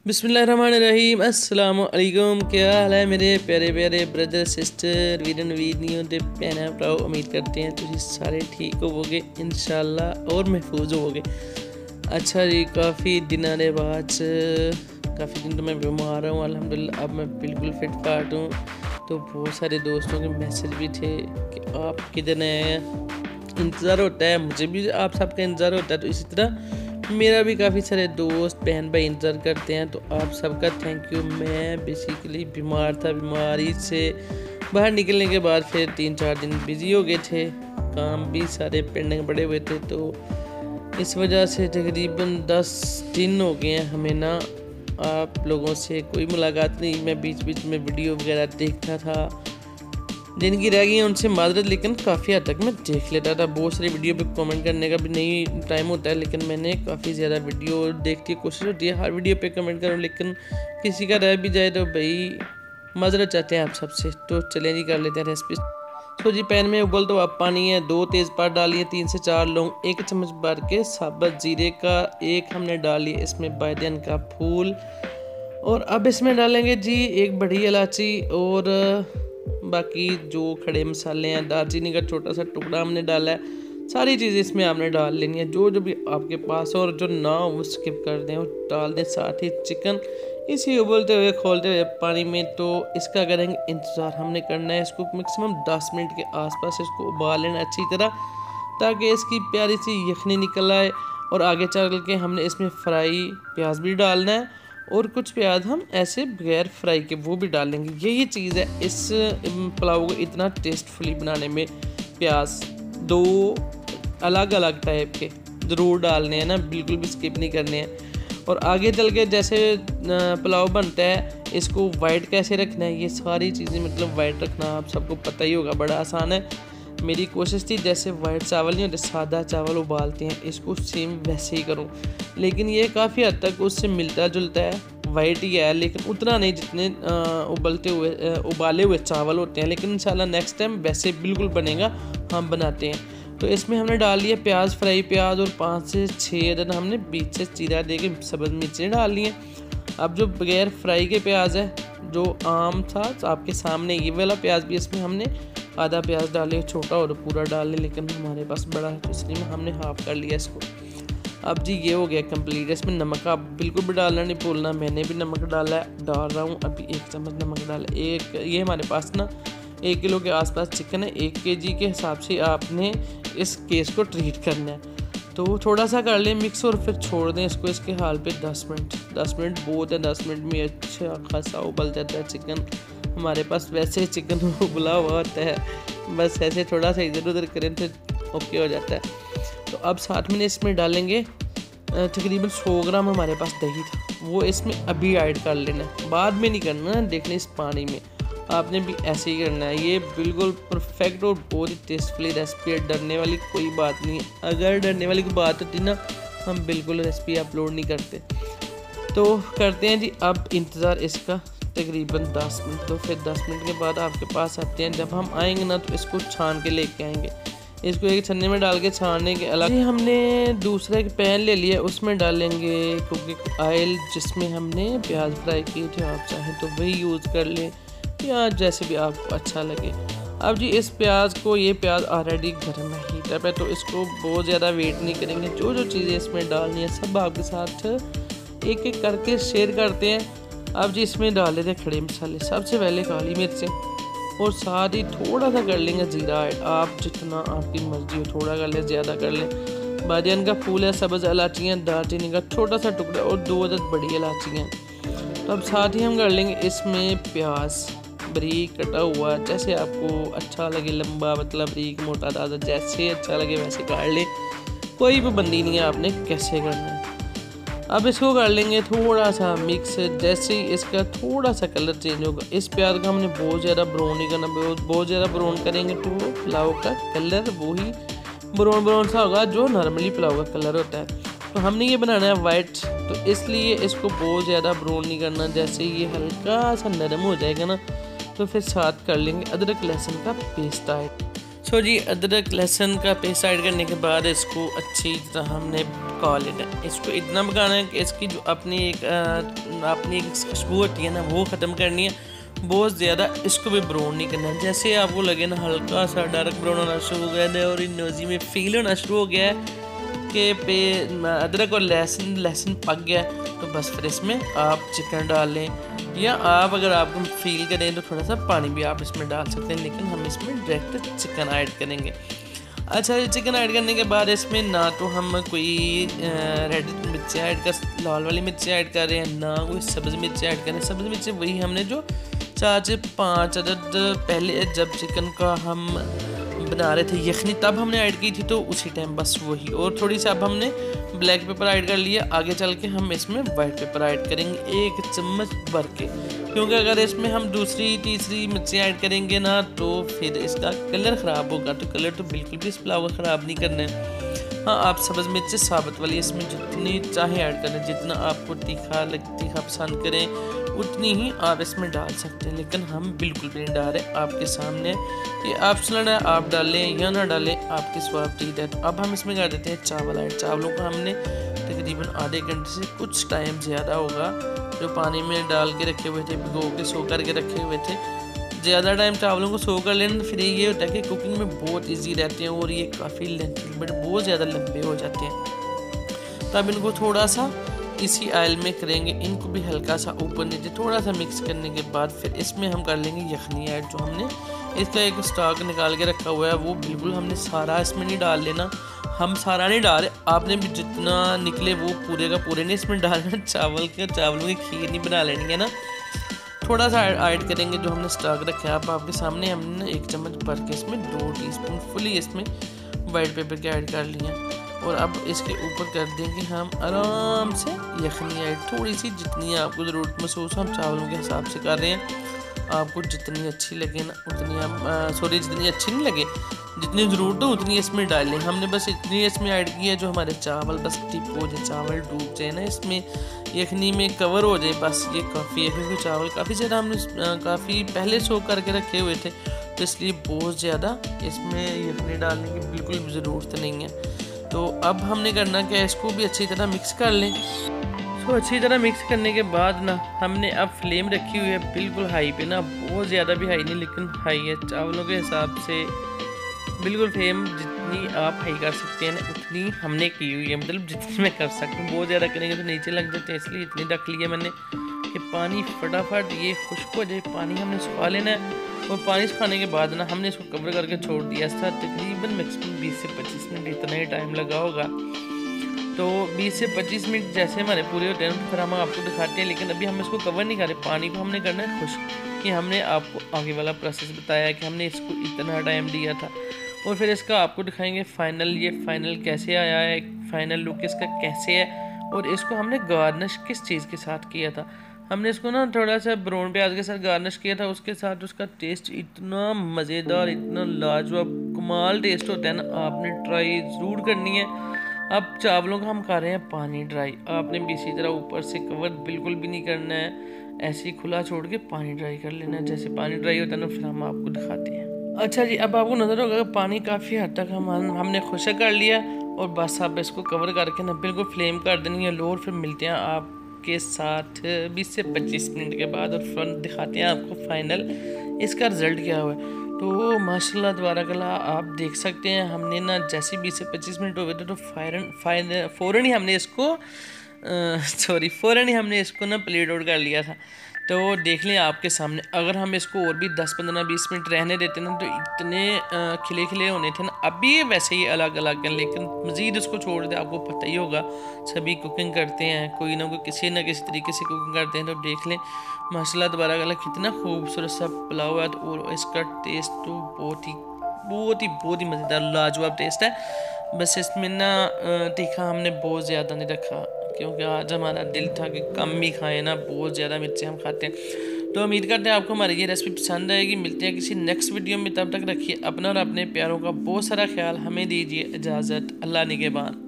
बिस्मिल्लाहिर्रहमानिर्रहीम अस्सलाम वालेकुम। क्या हाल है मेरे प्यारे प्यारे ब्रदर सिस्टर वीरन वीरनियों ते भैन भराओ। उम्मीद करते हैं तुम सारे ठीक होवोगे इंशाल्लाह और महफूज होवोगे। अच्छा जी, काफ़ी दिनों के बाद काफ़ी दिन तो मैं बीमार हूँ, अल्हम्दुलिल्लाह अब मैं बिल्कुल फिट फाट हूँ। तो बहुत सारे दोस्तों के मैसेज भी थे कि आप किधर हैं, इंतज़ार होता है, मुझे भी आप सबका इंतज़ार होता है। तो इसी तरह मेरा भी काफ़ी सारे दोस्त बहन भाई इंतज़ार करते हैं, तो आप सबका थैंक यू। मैं बेसिकली बीमार था, बीमारी से बाहर निकलने के बाद फिर 3-4 दिन बिज़ी हो गए थे, काम भी सारे पेंडिंग पड़े हुए थे। तो इस वजह से तकरीबन 10 दिन हो गए हैं हमें ना आप लोगों से कोई मुलाकात नहीं। मैं बीच बीच में वीडियो वगैरह देखता था, जिनकी रह गई हैं उनसे माजरत, लेकिन काफ़ी हद तक मैं देख लेता था। बहुत सारी वीडियो पे कमेंट करने का भी नहीं टाइम होता है, लेकिन मैंने काफ़ी ज़्यादा वीडियो देखने की कोशिश होती है हर वीडियो पे कमेंट करूँ, लेकिन किसी का रह भी जाए तो भाई माजरत चाहते हैं आप सबसे। तो चलें जी, कर लेते हैं रेसिपी। तो जी, पैन में उबल तो आप पानी है, 2 तेज़पात डालिए, 3 से 4 लौंग, 1 चम्मच भर के साबुत जीरे का, 1 हमने डाली इसमें बैगन का फूल, और अब इसमें डालेंगे जी 1 बड़ी इलायची और बाकी जो खड़े मसाले हैं, दालचीनी का छोटा सा टुकड़ा हमने डाला है। सारी चीज़ें इसमें आपने डाल लेनी है, जो जो भी आपके पास हो, और जो ना हो वो स्किप कर दें और डाल दें। साथ ही चिकन इसी उबलते हुए खोलते हुए पानी में। तो इसका करेंगे इंतज़ार, हमने करना है इसको मैक्सिमम 10 मिनट के आसपास इसको उबाल लेना अच्छी तरह, ताकि इसकी प्यारी सी यखनी निकल आए। और आगे चल के हमने इसमें फ्राई प्याज भी डालना है, और कुछ प्याज हम ऐसे बगैर फ्राई के वो भी डालेंगे। यही चीज़ है इस पुलाव को इतना टेस्टफुली बनाने में। प्याज 2 अलग अलग टाइप के ज़रूर डालने हैं ना, बिल्कुल भी स्किप नहीं करने हैं। और आगे चल के जैसे पुलाव बनता है, इसको वाइट कैसे रखना है, ये सारी चीज़ें मतलब वाइट रखना आप सबको पता ही होगा, बड़ा आसान है। मेरी कोशिश थी जैसे वाइट चावल नहीं होते, सादा चावल उबालते हैं, इसको सेम वैसे ही करूं, लेकिन ये काफ़ी हद तक उससे मिलता जुलता है, वाइट ही है, लेकिन उतना नहीं जितने उबाले हुए चावल होते हैं। लेकिन इंशाल्लाह नेक्स्ट टाइम वैसे बिल्कुल बनेगा, हम बनाते हैं। तो इसमें हमने डाल लिया प्याज, फ्राई प्याज, और 5 से 6 अदद हमने बीच से चीरा दे के सब्ज़ मिर्चें डाल ली हैं। अब जो बगैर फ्राई के प्याज है, जो आम था आपके सामने, ये वाला प्याज भी इसमें हमने आधा प्याज डाले, छोटा और पूरा डाल ले, लेकिन हमारे पास बड़ा है तो इसलिए हमने हाफ कर लिया इसको। अब जी ये हो गया कंप्लीट। इसमें नमक आप बिल्कुल भी डालना नहीं भूलना, मैंने भी नमक डाला है, डाल रहा हूँ अभी 1 चम्मच नमक डाला। ये हमारे पास ना 1 किलो के आसपास चिकन है, 1 kg के हिसाब से आपने इस केस को ट्रीट करना है। तो थोड़ा सा कर लें मिक्स और फिर छोड़ दें इसको इसके हाल पे 10 मिनट। 10 मिनट बहुत है, 10 मिनट में अच्छा खासा उबल जाता है चिकन। हमारे पास वैसे ही चिकन उबला हुआ होता है, बस ऐसे थोड़ा सा इधर उधर करें तो ओके हो जाता है। तो अब साथ में इसमें डालेंगे तकरीबन 100 ग्राम हमारे पास दही था, वो इसमें अभी ऐड कर लेना है, बाद में नहीं करना, देखने इस पानी में आपने भी ऐसे ही करना है। ये बिल्कुल परफेक्ट और बहुत ही टेस्टफुली रेसिपी है, डरने वाली कोई बात नहीं है। अगर डरने वाली कोई बात होती ना, हम बिल्कुल रेसिपी अपलोड नहीं करते। तो करते हैं जी अब इंतज़ार इसका तकरीबन 10 मिनट। तो फिर 10 मिनट के बाद आपके पास आते हैं, जब हम आएंगे ना तो इसको छान के लेके आएंगे, इसको एक छन्ने में डाल के छानने के अलग। हमने दूसरा एक पैन ले लिया, उसमें डालेंगे कुकिंग ऑयल, जिसमें हमने प्याज फ्राई किए थे, आप चाहें तो वही यूज़ कर लें, प्याज जैसे भी आपको अच्छा लगे। अब जी इस प्याज को, ये प्याज ऑलरेडी गर्म है, हीटअप है, तो इसको बहुत ज़्यादा वेट नहीं करेंगे। जो जो चीज़ें इसमें डालनी है सब आपके साथ एक एक करके शेयर करते हैं। अब जी इसमें डाल लेते हैं खड़े मसाले, सबसे पहले काली मिर्चें, और साथ ही थोड़ा सा कर लेंगे जीरा ऐड, आप जितना आपकी मर्जी हो, थोड़ा कर लें ज़्यादा कर लें। बैगन का फूल है, सब्ज़ इलायचियाँ, दालचीनी का छोटा सा टुकड़ा, और 2 अदद बड़ी इलायचियाँ। तो अब साथ ही हम कर लेंगे इसमें प्याज बारीक कटा हुआ, जैसे आपको अच्छा लगे, लंबा मतलब बारीक, मोटा, ताज़ा, जैसे अच्छा लगे वैसे काट लें, कोई पाबंदी नहीं है आपने कैसे करना है। अब इसको कर लेंगे थोड़ा सा मिक्स, जैसे ही इसका थोड़ा सा कलर चेंज होगा, इस प्याज का हमने बहुत ज़्यादा ब्राउन नहीं करना, बहुत ज़्यादा ब्राउन करेंगे तो पुलाव का कलर वही ब्राउन सा होगा जो नॉर्मली पुलाव का कलर होता है। तो हमने ये बनाना है वाइट, तो इसलिए इसको बहुत ज़्यादा ब्राउन नहीं करना। जैसे ये हल्का सा नरम हो जाएगा ना, तो फिर साथ कर लेंगे अदरक लहसुन का पेस्ट ऐड। जी अदरक लहसुन का पेस्ट ऐड करने के बाद इसको अच्छी तरह हमने पका लेना है। इसको इतना पकाना है कि इसकी जो अपनी एक खुशबू होती है ना वो ख़त्म करनी है। बहुत ज़्यादा इसको भी ब्राउन नहीं करना है। जैसे आपको लगे ना हल्का सा डार्क ब्राउन होना शुरू हो गया है और इन नोज़ी में फील होना शुरू हो गया है कि अदरक और लहसुन पक गया है, तो बस फिर इसमें आप चिकन डाल लें, या आप अगर आपको फील करें तो थोड़ा सा पानी भी आप इसमें डाल सकते हैं, लेकिन हम इसमें डायरेक्ट चिकन ऐड करेंगे। अच्छा, चिकन ऐड करने के बाद इसमें ना तो हम कोई रेड मिर्ची ऐड कर लाल वाली मिर्ची ऐड कर रहे हैं, ना कोई सब्ज़ मिर्ची ऐड कर रहे हैं। सब्ज़ मिर्ची वही हमने जो 4 से 5 अदद पहले जब चिकन का हम बना रहे थे यखनी तब हमने ऐड की थी, तो उसी टाइम बस वही। और थोड़ी सी अब हमने ब्लैक पेपर ऐड कर लिया। आगे चल के हम इसमें वाइट पेपर ऐड करेंगे 1 चम्मच भर के, क्योंकि अगर इसमें हम दूसरी तीसरी मिर्ची ऐड करेंगे ना तो फिर इसका कलर ख़राब होगा। तो कलर तो बिल्कुल भी इस पुलाव को ख़राब नहीं करना है। हाँ, आप सब्ज़ मिर्च साबुत वाली इसमें जितनी चाहे ऐड करें, जितना आपको तीखा पसंद करें उतनी ही आप इसमें डाल सकते हैं, लेकिन हम बिल्कुल भी नहीं डाल रहे। आपके सामने ये ऑप्शनल है, आप डालें या ना डालें, आपकी स्वाद है। तो अब हम इसमें कर देते हैं चावल ऐड। चावलों को हमने तकरीबन आधे घंटे से कुछ टाइम ज़्यादा होगा जो पानी में डाल के रखे हुए थे, भिगो के सो करके रखे हुए थे। ज़्यादा टाइम चावलों को सो कर लेना, फिर ये होता है कि कुकिंग में बहुत इजी रहते हैं और ये काफ़ी लेंथी बट बहुत ज़्यादा लंबे हो जाते हैं। तो अब इनको थोड़ा सा इसी ऑयल में करेंगे, इनको भी हल्का सा ऊपर नीचे थोड़ा सा मिक्स करने के बाद फिर इसमें हम कर लेंगे यखनी ऐड। जो हमने इसका एक स्टॉक निकाल के रखा हुआ है वो बिल्कुल हमने सारा इसमें नहीं डाल लेना। हम सारा नहीं डाल रहे, आपने भी जितना निकले वो पूरे का पूरे नहीं इसमें डालना। चावलों की खीर नहीं बना लेनी है ना, थोड़ा सा ऐड करेंगे जो हमने स्टॉक रखा है। आपके सामने हमने 1 चम्मच भर के इसमें 2 टीस्पून फुली इसमें वाइट पेपर के ऐड कर लिए हैं। और अब इसके ऊपर कर देंगे हम आराम से यखनी ऐड, थोड़ी सी जितनी आपको ज़रूरत महसूस हो। हम चावलों के हिसाब से कर रहे हैं, आपको जितनी अच्छी लगे ना उतनी आप जितनी अच्छी नहीं लगे, जितनी ज़रूरत हो उतनी इसमें डालें। हमने बस इतनी इसमें ऐड की है जो हमारे चावल बस टिप हो जाए, चावल डूब जाए ना इसमें, यखनी में कवर हो जाए, बस ये काफ़ी है। क्योंकि चावल काफ़ी ज़्यादा हमने काफ़ी पहले सोख करके रखे हुए थे, तो इसलिए बहुत ज़्यादा इसमें यखनी डालने की बिल्कुल भी ज़रूरत नहीं है। तो अब हमने करना क्या है, इसको भी अच्छी तरह मिक्स कर लें। तो अच्छी तरह मिक्स करने के बाद ना हमने अब फ्लेम रखी हुई है बिल्कुल हाई पे ना, बहुत ज़्यादा भी हाई नहीं लेकिन हाई है। चावलों के हिसाब से बिल्कुल फ्लेम जितनी आप हाई कर सकते हैं ना उतनी हमने की हुई है, मतलब जितनी मैं कर सकता हूँ। बहुत ज़्यादा करेंगे तो नीचे लग जाते हैं, इसलिए इतनी रख लिया मैंने कि पानी फटाफट ये खुश्क हो जाए। पानी हमने सुखा लेना है और पानी सुखाने के बाद ना हमने इसको कवर करके छोड़ दिया था। तकरीबन मैक्सिमम 20 से 25 मिनट इतना ही टाइम लगा होगा। तो 20 से 25 मिनट जैसे हमारे पूरे होते हैं फिर हम आपको दिखाते हैं, लेकिन अभी हम इसको कवर नहीं कर रहे। पानी को हमने करना है खुश्क, कि हमने आपको आगे वाला प्रोसेस बताया कि हमने इसको इतना टाइम दिया था। और फिर इसका आपको दिखाएंगे फाइनल कैसे आया है, फाइनल लुक इसका कैसे है। और इसको हमने गार्निश किस चीज़ के साथ किया था, हमने इसको ना थोड़ा सा ब्राउन प्याज के साथ गार्निश किया था। उसके साथ उसका टेस्ट इतना मज़ेदार, इतना लाजवाब कमाल टेस्ट होता है ना, आपने ट्राई ज़रूर करनी है। अब चावलों का हम खा रहे हैं पानी ड्राई, आपने भी इसी तरह ऊपर से कवर बिल्कुल भी नहीं करना है, ऐसे ही खुला छोड़ के पानी ड्राई कर लेना है। जैसे पानी ड्राई होता है ना फिर हम आपको दिखाते हैं। अच्छा जी, अब आपको नज़र होगा पानी काफ़ी हद तक हमने खुश्क कर लिया और बस आप इसको कवर करके ना बिल्कुल फ्लेम कर देनी है लो। और फिर मिलते हैं आपके साथ 20 से 25 मिनट के बाद और फिर दिखाते हैं आपको फाइनल इसका रिज़ल्ट क्या हुआ है। तो माशाल्लाह तबारकल्लाह आप देख सकते हैं हमने ना जैसे 20 से 25 मिनट हो गए थे तो फ़ौरन ही हमने इसको ना प्लेट आउट कर लिया था। तो देख लें आपके सामने, अगर हम इसको और भी 10-15-20 मिनट रहने देते ना तो इतने खिले खिले होने थे ना। अभी वैसे ही अलग अलग हैं, लेकिन मज़ीद इसको छोड़ दे, आपको पता ही होगा सभी कुकिंग करते हैं, कोई ना कोई किसी न किसी तरीके से कुकिंग करते हैं। तो देख लें माशाल्लाह तबारकल्लाह कितना खूबसूरत सा पुलाव है। और इसका टेस्ट तो बहुत ही मज़ेदार लाजवाब टेस्ट है। बस इसमें ना तीखा हमने बहुत ज़्यादा नहीं रखा, क्योंकि आज हमारा दिल था कि कम ही खाएं ना, बहुत ज़्यादा मिर्चें हम खाते हैं। तो उम्मीद करते हैं आपको हमारी ये रेसिपी पसंद आएगी। मिलते हैं किसी नेक्स्ट वीडियो में, तब तक रखिए अपना और अपने प्यारों का बहुत सारा ख्याल। हमें दीजिए इजाज़त, अल्लाह निगहबान।